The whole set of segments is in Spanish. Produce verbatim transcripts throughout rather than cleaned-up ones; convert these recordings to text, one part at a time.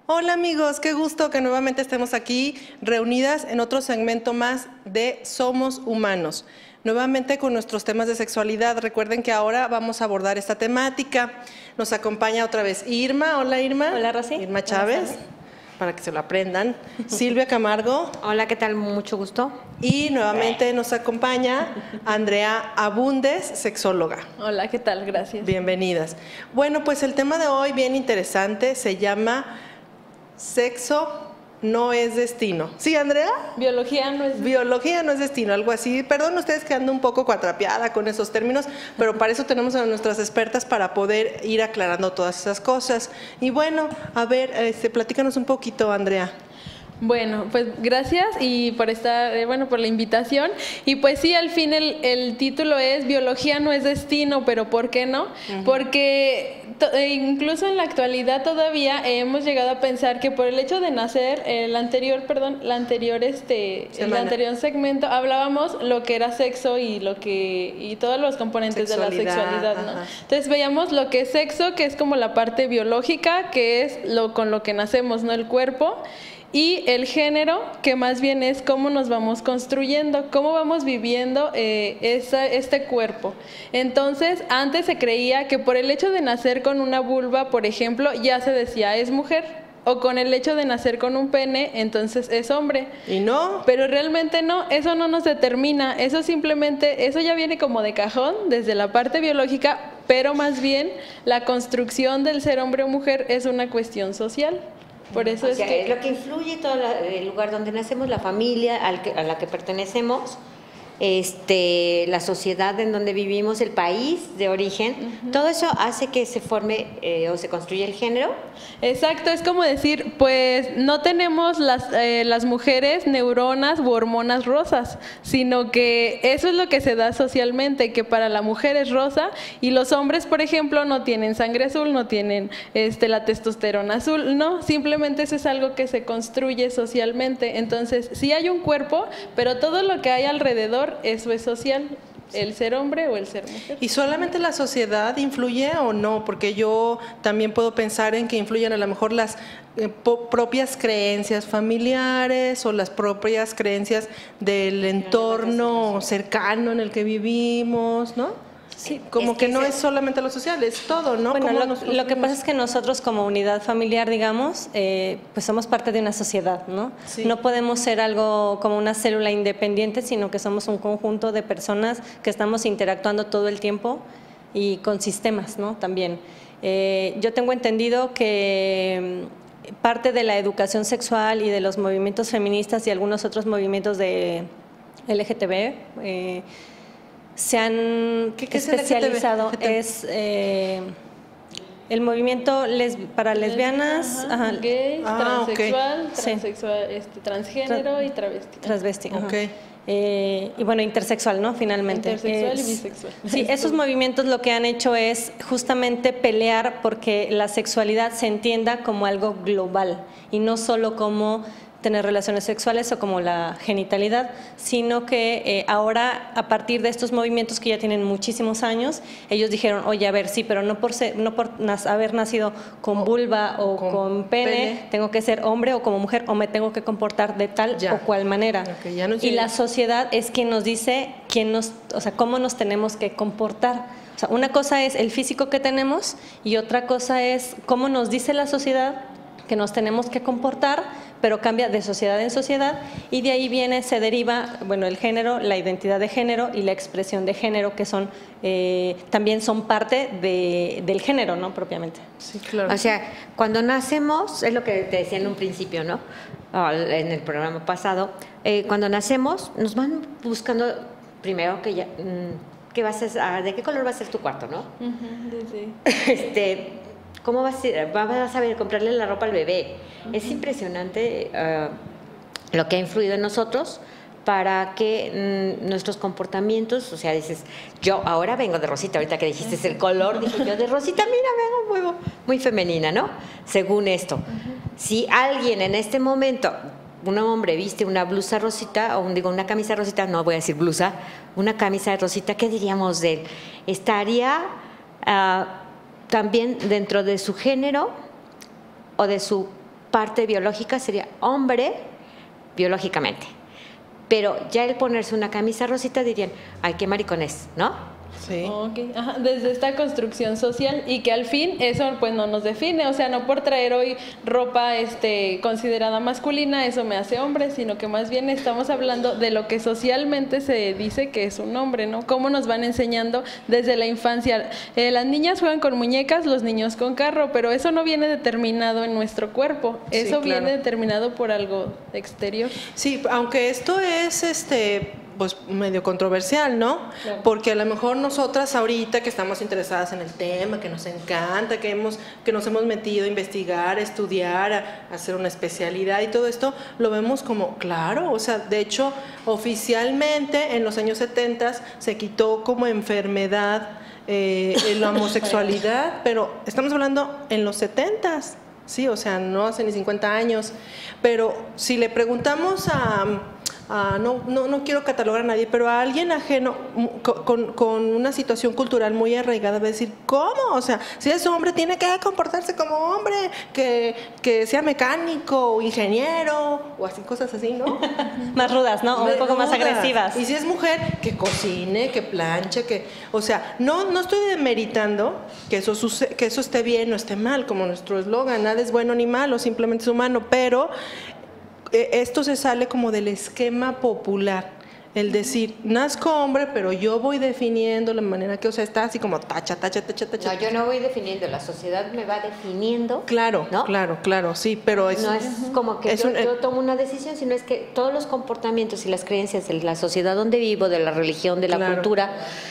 Hola amigos, qué gusto que nuevamente estemos aquí reunidas en otro segmento más de Somos Humanos. Nuevamente con nuestros temas de sexualidad. Recuerden que ahora vamos a abordar esta temática. Nos acompaña otra vez Irma. Hola Irma. Hola Rosy. Irma Chávez, para que se lo aprendan. Silvia Camargo. Hola, ¿qué tal? Mucho gusto. Y nuevamente nos acompaña Andrea Abundes, sexóloga. Hola, ¿qué tal? Gracias. Bienvenidas. Bueno, pues el tema de hoy, bien interesante, se llama Sexo no es destino. ¿Sí, Andrea? Biología no es destino. Biología no es destino, algo así. Perdón ustedes que ando un poco cuatrapeada con esos términos, pero para eso tenemos a nuestras expertas para poder ir aclarando todas esas cosas. Y bueno, a ver, este, platícanos un poquito, Andrea. Bueno, pues gracias y por estar, eh, bueno, por la invitación. Y pues sí, al fin el, el título es Biología no es destino, pero ¿por qué no? Uh-huh. Porque to, eh, incluso en la actualidad todavía eh, hemos llegado a pensar que por el hecho de nacer, el anterior, perdón, la anterior, este, el anterior segmento hablábamos lo que era sexo y lo que y todos los componentes de la sexualidad, ¿no? Ajá. Entonces veíamos lo que es sexo, que es como la parte biológica, que es lo con lo que nacemos, ¿no? El cuerpo. Y el género, que más bien es cómo nos vamos construyendo, cómo vamos viviendo eh, esa, este cuerpo. Entonces, antes se creía que por el hecho de nacer con una vulva, por ejemplo, ya se decía es mujer. O con el hecho de nacer con un pene, entonces es hombre. ¿Y no? Pero realmente no, eso no nos determina. Eso simplemente, eso ya viene como de cajón, desde la parte biológica, pero más bien la construcción del ser hombre o mujer es una cuestión social. Por eso o es sea, que lo que influye todo la, el lugar donde nacemos, la familia al que, a la que pertenecemos, este, la sociedad en donde vivimos, el país de origen, uh-huh. todo eso hace que se forme eh, o se construya el género. Exacto, es como decir, pues no tenemos las, eh, las mujeres neuronas u hormonas rosas, sino que eso es lo que se da socialmente, que para la mujer es rosa y los hombres, por ejemplo, no tienen sangre azul, no tienen este, la testosterona azul, no, simplemente eso es algo que se construye socialmente. Entonces, sí hay un cuerpo, pero todo lo que hay alrededor, eso es social, el ser hombre o el ser mujer. ¿Y solamente la sociedad influye o no? Porque yo también puedo pensar en que influyen a lo mejor las eh, propias creencias familiares o las propias creencias del entorno cercano en el que vivimos, ¿no? Sí, como es que, que no se... es solamente lo social, es todo, ¿no? Bueno, lo, nos, lo que pasa es que nosotros como unidad familiar, digamos, eh, pues somos parte de una sociedad, ¿no? Sí. No podemos ser algo como una célula independiente, sino que somos un conjunto de personas que estamos interactuando todo el tiempo y con sistemas, ¿no? También. Eh, yo tengo entendido que parte de la educación sexual y de los movimientos feministas y algunos otros movimientos de L G T B, eh, se han ¿Qué, qué especializado es, es eh, el movimiento les, para lesbianas, ajá, ajá. Gays, ah, transexual, okay. transexual sí. este, transgénero Tra y travesti. Transvesti, okay. eh, y bueno, intersexual, ¿no? Finalmente. Intersexual es, y bisexual. Sí, esos movimientos lo que han hecho es justamente pelear porque la sexualidad se entienda como algo global y no solo como tener relaciones sexuales o como la genitalidad, sino que eh, ahora a partir de estos movimientos que ya tienen muchísimos años, ellos dijeron, oye, a ver, sí, pero no por, ser, no por nas, haber nacido con vulva o, o con, con pene, pene, tengo que ser hombre o como mujer o me tengo que comportar de tal ya. o cual manera. Okay, ya no y la sociedad es quien nos dice quién nos, o sea, cómo nos tenemos que comportar. O sea, una cosa es el físico que tenemos y otra cosa es cómo nos dice la sociedad que nos tenemos que comportar, pero cambia de sociedad en sociedad y de ahí viene, se deriva, bueno, el género, la identidad de género y la expresión de género, que son eh, también son parte de, del género, ¿no? Propiamente. Sí, claro. O sea, cuando nacemos, es lo que te decía en un principio, ¿no? En el programa pasado, eh, cuando nacemos nos van buscando primero que ya, ¿qué vas a, ¿de qué color va a ser tu cuarto, no? Uh-huh, sí, sí. Este... ¿Cómo vas a, vas a saber comprarle la ropa al bebé? Uh-huh. Es impresionante uh, lo que ha influido en nosotros para que mm, nuestros comportamientos, o sea, dices, yo ahora vengo de rosita, ahorita que dijiste uh-huh. el color, dije yo de rosita, mira, vengo muy, muy femenina, ¿no? Según esto. Uh-huh. Si alguien en este momento, un hombre viste una blusa rosita, o un, digo, una camisa rosita, no voy a decir blusa, una camisa de rosita, ¿qué diríamos de él? Estaría... Uh, también dentro de su género o de su parte biológica sería hombre biológicamente. Pero ya el ponerse una camisa rosita dirían, ay, qué maricones, ¿no? Sí. Okay. Ajá, desde esta construcción social y que al fin eso pues no nos define, o sea, no por traer hoy ropa este, considerada masculina eso me hace hombre, sino que más bien estamos hablando de lo que socialmente se dice que es un hombre, ¿no? Cómo nos van enseñando desde la infancia. Eh, las niñas juegan con muñecas, los niños con carro, pero eso no viene determinado en nuestro cuerpo, eso Sí, claro. viene determinado por algo exterior. Sí, aunque esto es este pues medio controversial, ¿no? Claro. Porque a lo mejor nosotras ahorita que estamos interesadas en el tema, que nos encanta, que hemos que nos hemos metido a investigar, a estudiar, a, a hacer una especialidad y todo esto, lo vemos como claro, o sea, de hecho, oficialmente en los años setenta se quitó como enfermedad eh, la homosexualidad, pero estamos hablando en los setentas, sí, o sea, no hace ni cincuenta años, pero si le preguntamos a Ah, no, no, no quiero catalogar a nadie, pero a alguien ajeno con, con una situación cultural muy arraigada va a decir, ¿cómo? O sea, si es hombre tiene que comportarse como hombre, que, que sea mecánico o ingeniero o así, cosas así, ¿no? Más rudas, ¿no? O un poco más Rudas. agresivas. Y si es mujer, que cocine, que planche, que... O sea, no, no estoy demeritando que eso, suce- que eso esté bien o esté mal, como nuestro eslogan, nada es bueno ni malo, simplemente es humano, pero esto se sale como del esquema popular, el decir, nazco hombre, pero yo voy definiendo la manera que, o sea, está así como tacha, tacha, tacha, tacha. No, yo no voy definiendo, la sociedad me va definiendo. Claro, ¿no? claro, claro, sí, pero es... No es como que es yo, un- yo tomo una decisión, sino es que todos los comportamientos y las creencias de la sociedad donde vivo, de la religión, de la Claro. cultura,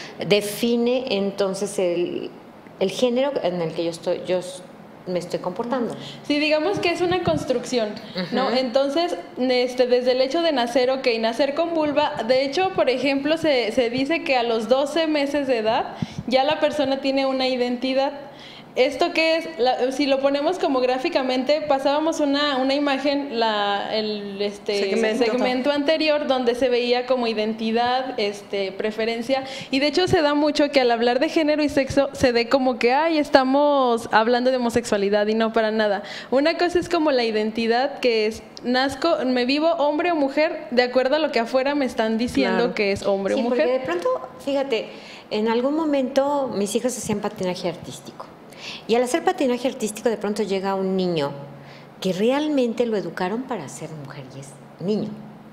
define entonces el, el género en el que yo estoy, yo me estoy comportando. Sí, digamos que es una construcción, ¿no? Entonces, este, desde el hecho de nacer, ok, nacer con vulva, de hecho, por ejemplo, se, se dice que a los doce meses de edad ya la persona tiene una identidad. ¿Esto qué es? La, si lo ponemos como gráficamente, pasábamos una, una imagen, la, el este, Segmento. segmento anterior, donde se veía como identidad, este, preferencia, y de hecho se da mucho que al hablar de género y sexo se dé como que, ay, estamos hablando de homosexualidad, y no para nada. Una cosa es como la identidad, que es, nazco, me vivo hombre o mujer, de acuerdo a lo que afuera me están diciendo Claro. que es hombre Sí, o porque mujer. de pronto, fíjate, en algún momento mis hijos hacían patinaje artístico. Y al hacer patinaje artístico de pronto llega un niño que realmente lo educaron para ser mujer y es niño.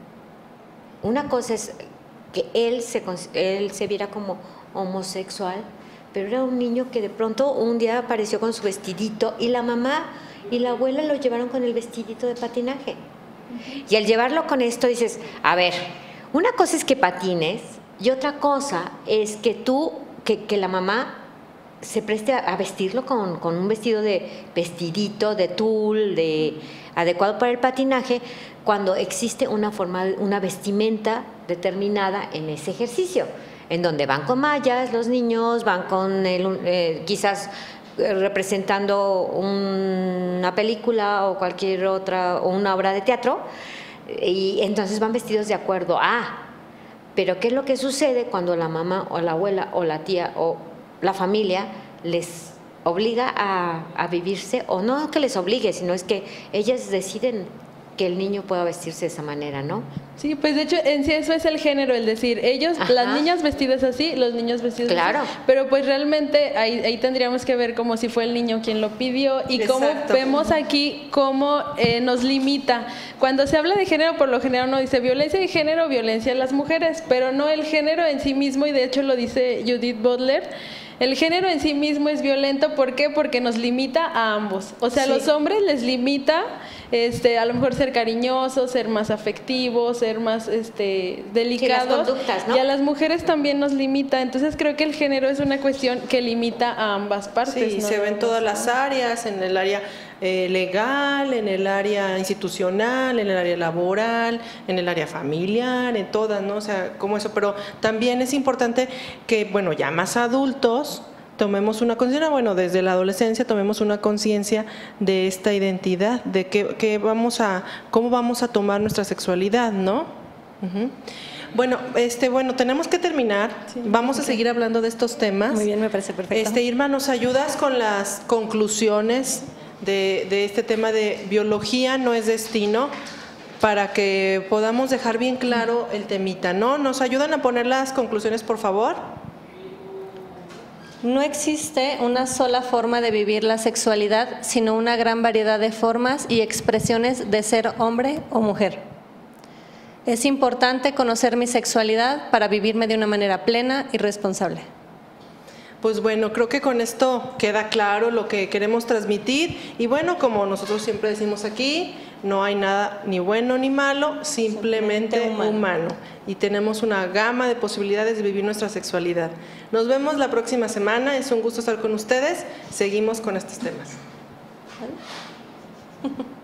Una cosa es que él se, él se viera como homosexual, pero era un niño que de pronto un día apareció con su vestidito y la mamá y la abuela lo llevaron con el vestidito de patinaje. Y al llevarlo con esto dices, a ver, una cosa es que patines y otra cosa es que tú, que, que la mamá se preste a, a vestirlo con, con un vestido de vestidito, de tul, de, adecuado para el patinaje, cuando existe una forma, una vestimenta determinada en ese ejercicio, en donde van con mallas los niños, van con el, eh, quizás eh, representando un, una película o cualquier otra, o una obra de teatro, y entonces van vestidos de acuerdo a. Pero ¿qué es lo que sucede cuando la mamá o la abuela o la tía o la familia les obliga a, a vivirse, o no que les obligue, sino es que ellas deciden que el niño pueda vestirse de esa manera, ¿no? Sí, pues de hecho en sí eso es el género, el decir, ellos, Ajá. las niñas vestidas así, los niños vestidos Claro. así. Pero pues realmente ahí, ahí tendríamos que ver como si fue el niño quien lo pidió y cómo Exacto. vemos aquí cómo eh, nos limita. Cuando se habla de género, por lo general uno dice violencia de género, violencia a las mujeres, pero no el género en sí mismo, y de hecho lo dice Judith Butler. El género en sí mismo es violento, ¿por qué? Porque nos limita a ambos. O sea, a Sí. los hombres les limita este, a lo mejor ser cariñosos, ser más afectivos, ser más este, delicados. conductas, ¿no? Y a las mujeres también nos limita. Entonces creo que el género es una cuestión que limita a ambas partes. Sí, ¿no? se ve en todas las áreas, en el área eh, legal, en el área institucional, en el área laboral, en el área familiar, en todas, ¿no? O sea, como eso, pero también es importante que, bueno, ya más adultos tomemos una conciencia, bueno, desde la adolescencia tomemos una conciencia de esta identidad, de qué, qué vamos a, cómo vamos a tomar nuestra sexualidad, ¿no? Ujú. Bueno, este, bueno, tenemos que terminar. Vamos a seguir hablando de estos temas. Muy bien, me parece perfecto. Este, Irma, ¿nos ayudas con las conclusiones de, de este tema de biología no es destino, para que podamos dejar bien claro el temita, ¿no? ¿Nos ayudan a poner las conclusiones, por favor? No existe una sola forma de vivir la sexualidad, sino una gran variedad de formas y expresiones de ser hombre o mujer. Es importante conocer mi sexualidad para vivirme de una manera plena y responsable. Pues bueno, creo que con esto queda claro lo que queremos transmitir y bueno, como nosotros siempre decimos aquí, no hay nada ni bueno ni malo, simplemente, simplemente humano. humano y tenemos una gama de posibilidades de vivir nuestra sexualidad. Nos vemos la próxima semana, es un gusto estar con ustedes, seguimos con estos temas.